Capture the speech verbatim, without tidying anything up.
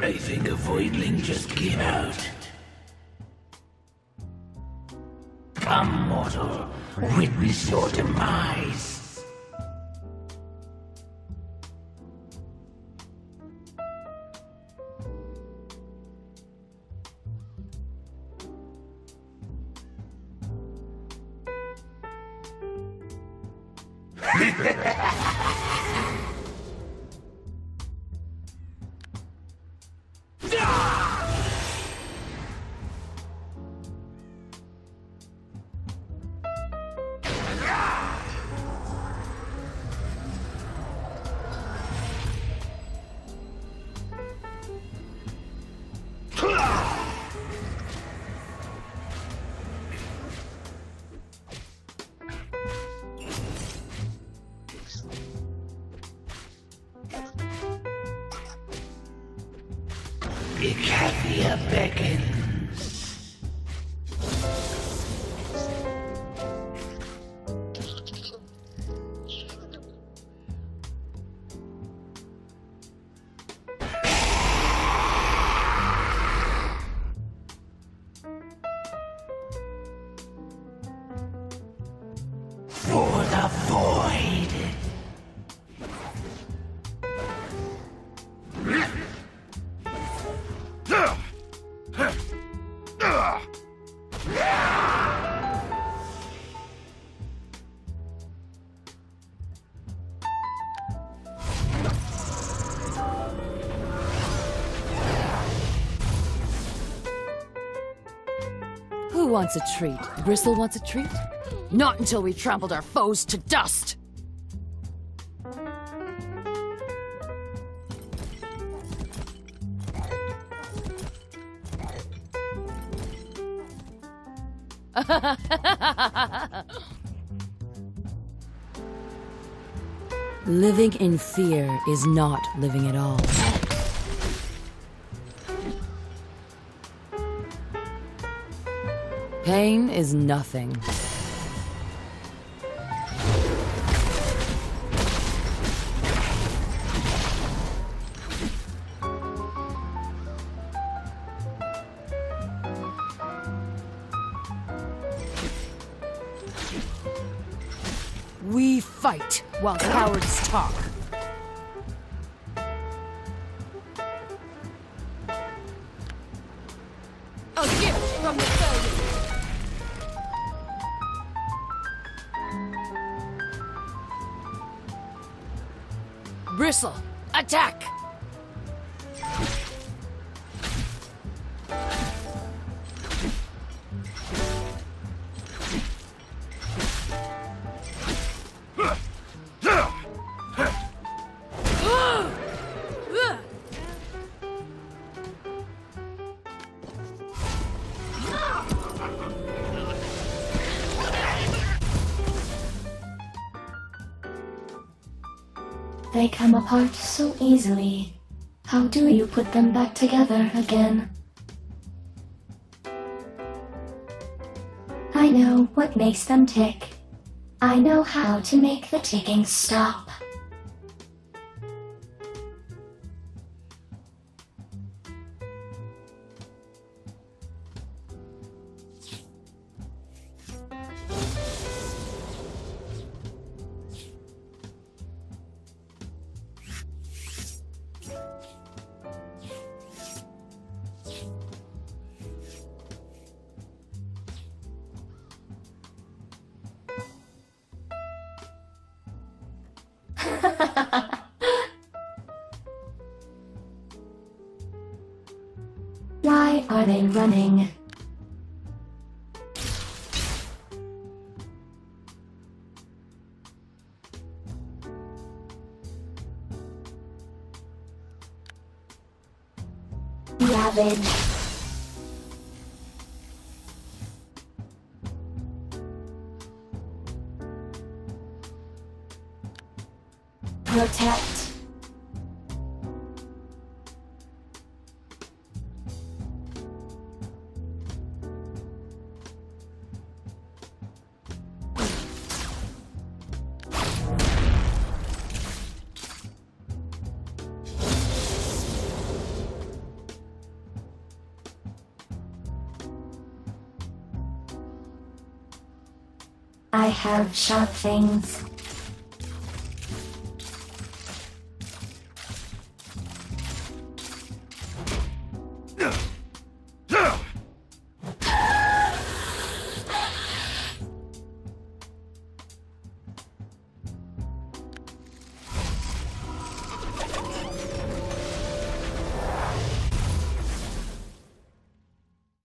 I think a voidling just came out. Come, mortal, witness your demise. Icathia beckons. For the void. Who wants a treat? Bristle wants a treat? Not until we've trampled our foes to dust! Living in fear is not living at all. Pain is nothing. We fight while cowards talk. A gift from the foe. Bristle, attack! They come apart so easily. How do you put them back together again? I know what makes them tick. I know how to make the ticking stop. Why are they running? Ravage. Protect. I have sharp things.